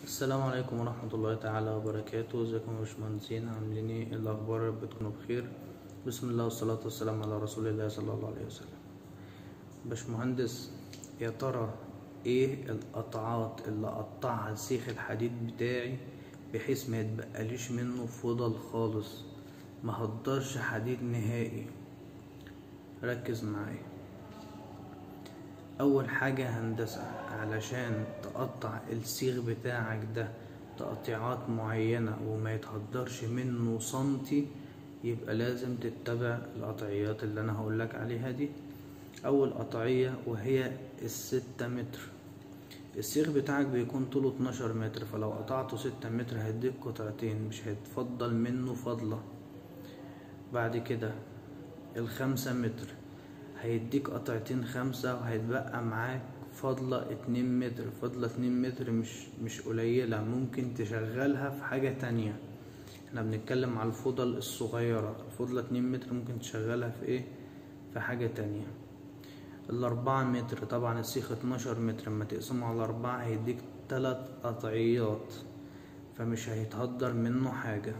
السلام عليكم ورحمة الله تعالى وبركاته. ازيكم يا باشمهندسين؟ عاملين ايه؟ الاخبار؟ يا رب تكونوا بخير. بسم الله والصلاة والسلام على رسول الله صلى الله عليه وسلم. باشمهندس، يا ترى ايه القطعات اللي اقطعها السيخ الحديد بتاعي بحيث ما يتبقاليش منه فضل خالص، ما هقدرش حديد نهائي؟ ركز معايا. اول حاجة هندسة، علشان تقطع السيخ بتاعك ده تقطيعات معينة وما يتهدرش منه سنتي، يبقى لازم تتبع القطعيات اللي انا هقولك عليها دي. اول قطعية وهي ال6 متر. السيخ بتاعك بيكون طوله 12 متر، فلو قطعته 6 متر هيديك قطعتين، مش هيتفضل منه فضلة. بعد كده ال5 متر هيديك قطعتين 5، وهيتبقى معاك فاضلة 2 متر. فاضلة 2 متر مش قليلة، ممكن تشغلها في حاجة تانية. احنا بنتكلم على الفضل الصغيرة. فاضلة 2 متر ممكن تشغلها في ايه؟ في حاجة تانية. ال4 متر، طبعا السيخ 12 متر، لما تقسمه على 4 هيديك 3 قطعيات، فمش هيتهدر منه حاجة.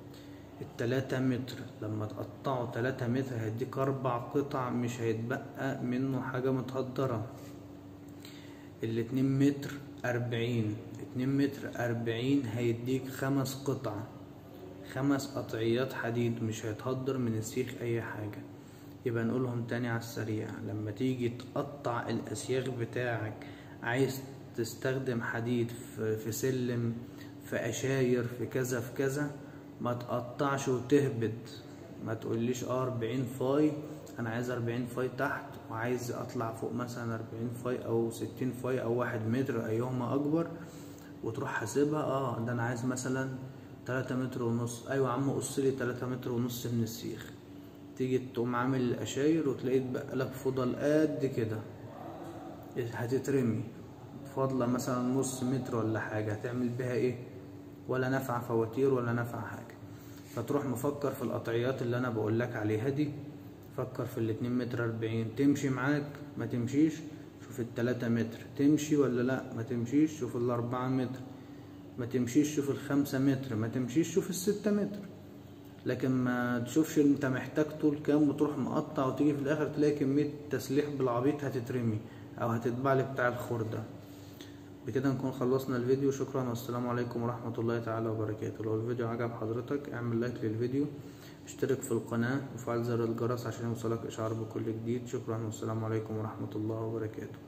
ال3 متر لما تقطعه 3 متر هيديك 4 قطع، مش هيتبقى منه حاجة متهدرة. ال2 متر 40، 2 متر 40 هيديك 5 قطع، 5 قطعيات حديد، مش هيتهدر من السيخ اي حاجة. يبقى نقولهم تاني على السريع. لما تيجي تقطع الاسياخ بتاعك، عايز تستخدم حديد في سلم، في اشاير، في كذا في كذا، ما تقطعش وتهبد. ما تقوليش 40 فاي، انا عايز 40 فاي تحت وعايز اطلع فوق مثلا 40 فاي او 60 فاي او 1 متر ايهما اكبر، وتروح حاسبها. ده انا عايز مثلا 3 متر ونص. ايوه يا عم، قصلي 3 متر ونص من السيخ. تيجي تقوم عامل الاشاير وتلاقي اتبقى لك فضل قد كده، هتترمي فاضلة مثلا نص متر ولا حاجة، هتعمل بيها ايه؟ ولا نفع فواتير ولا نفع حاجة. فتروح مفكر في القطعيات اللي انا بقولك عليها دي. فكر في ال2 متر 40 تمشي معاك، ما تمشيش شوف ال3 متر تمشي ولا لا، ما تمشيش شوف ال4 متر، ما تمشيش شوف ال5 متر، ما تمشيش شوف ال6 متر. لكن ما تشوفش انت محتاج طول كام وتروح مقطع وتيجي في الاخر تلاقي كمية تسليح بالعبيط هتترمي او هتتباع بتاع الخردة. بكده نكون خلصنا الفيديو. شكرا والسلام عليكم ورحمة الله تعالى وبركاته. لو الفيديو عجب حضرتك اعمل لايك للفيديو، اشترك في القناة وفعل زر الجرس عشان يوصلك اشعار بكل جديد. شكرا والسلام عليكم ورحمة الله وبركاته.